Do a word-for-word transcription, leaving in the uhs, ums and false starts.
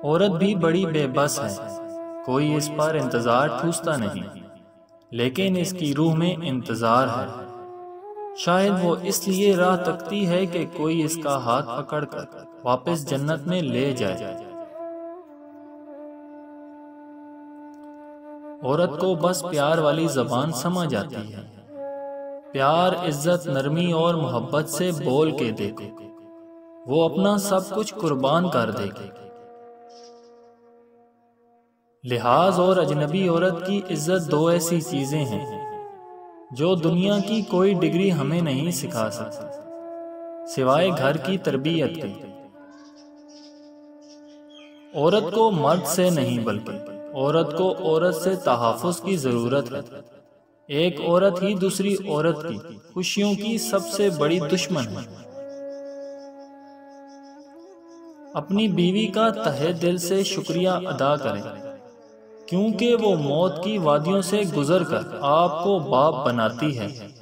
औरत भी बड़ी बेबस है, कोई इस पर इंतज़ार ठूसता नहीं, लेकिन इसकी रूह में इंतज़ार है। शायद वो इसलिए राह तकती है कि कोई इसका हाथ पकड़कर वापस जन्नत में ले जाए। औरत को बस प्यार वाली ज़बान समझ आती है। प्यार, इज्जत, नरमी और मोहब्बत से बोल के देखो, वो अपना सब कुछ कुर्बान कर देगी। लिहाज और अजनबी औरत की इज्जत दो ऐसी चीजें हैं जो दुनिया की कोई डिग्री हमें नहीं सिखा सकती सिवाय घर की तरबियत के। औरत को मर्द से नहीं बल्कि औरत को औरत से तहफ़्फ़ुज़ की जरूरत है। एक औरत ही दूसरी औरत की खुशियों की सबसे बड़ी दुश्मन है। अपनी बीवी का तहे दिल से शुक्रिया अदा करें, क्योंकि वो मौत की वादियों से गुजर कर आपको बाप बनाती है।